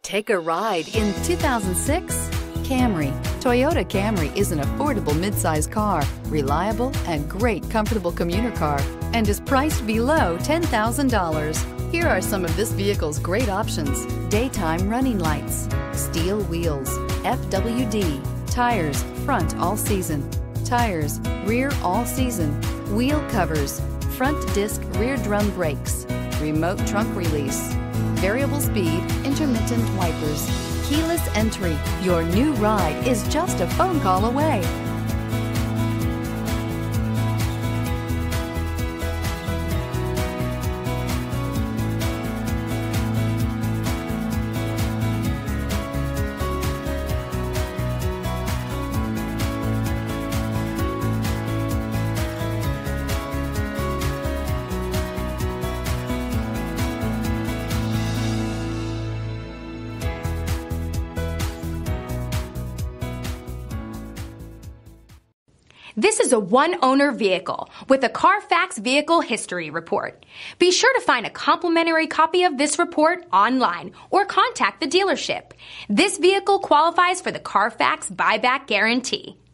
Take a ride in 2006 Camry. Toyota Camry is an affordable midsize car, reliable and great comfortable commuter car, and is priced below $10,000. Here are some of this vehicle's great options: daytime running lights, steel wheels, FWD, tires front all season, tires rear all season, wheel covers, front disc rear drum brakes, remote trunk release, variable speed intermittent wipers, keyless entry. Your new ride is just a phone call away. This is a one-owner vehicle with a Carfax Vehicle History Report. Be sure to find a complimentary copy of this report online or contact the dealership. This vehicle qualifies for the Carfax Buyback Guarantee.